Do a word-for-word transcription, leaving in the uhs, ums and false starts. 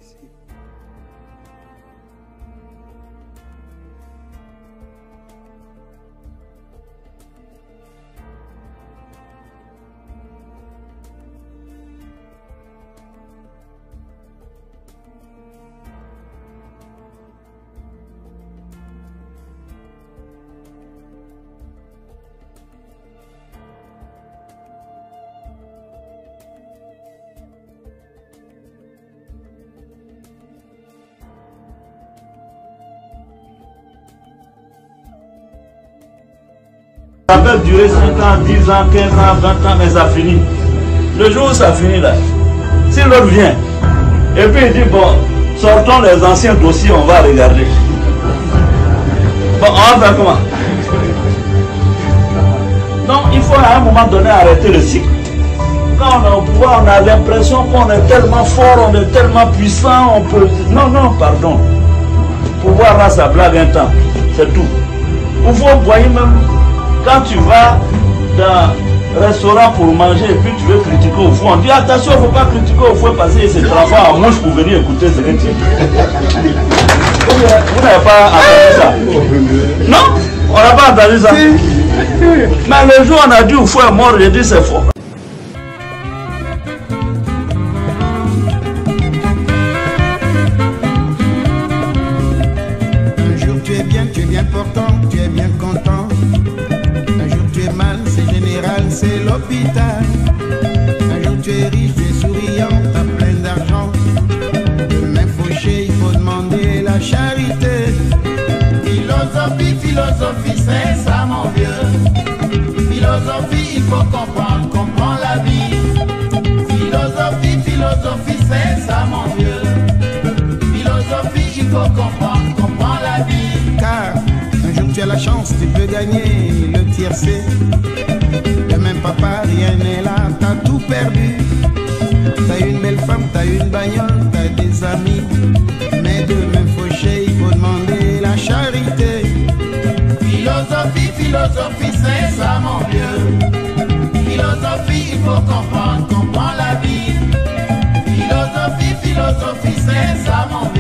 Ça peut durer cinq ans, dix ans, quinze ans, vingt ans, mais ça finit. Le jour où ça finit là, si l'autre vient, et puis il dit, bon, sortons les anciens dossiers, on va regarder. Bon, on va faire comment? Donc, il faut à un moment donné arrêter le cycle. Quand on est au pouvoir, on a l'impression qu'on est tellement fort, on est tellement puissant, on peut... Non, non, pardon. Pouvoir là, ça blague un temps, c'est tout. Vous voyez même... Quand tu vas dans un restaurant pour manger et puis tu veux critiquer au fond, on dit attention, il ne faut pas critiquer au fond parce que c'est transformé en mouche pour venir écouter ce que tu dis. Vous n'avez pas entendu ça? Non? On n'a pas entendu ça? Mais le jour où on a dit au fond est mort, j'ai dit c'est faux. Un jour tu es bien, tu es bien portant, tu es bien content. C'est l'hôpital. Un jour tu es riche, tu es souriant, t'as plein d'argent. Demain fauché, il faut demander la charité. Philosophie, philosophie, c'est ça mon vieux. Philosophie, il faut comprendre, comprendre la vie. Philosophie, philosophie, c'est ça mon vieux. Philosophie, il faut comprendre, comprendre la vie. Car un jour tu as la chance, tu peux gagner le tiercé. Même papa, rien n'est là, t'as tout perdu. T'as une belle femme, t'as une bagnole, t'as des amis. Mais demain fauché, il faut demander la charité. Philosophie, philosophie, c'est ça mon vieux. Philosophie, il faut comprendre, comprendre la vie. Philosophie, philosophie, c'est ça mon vieux.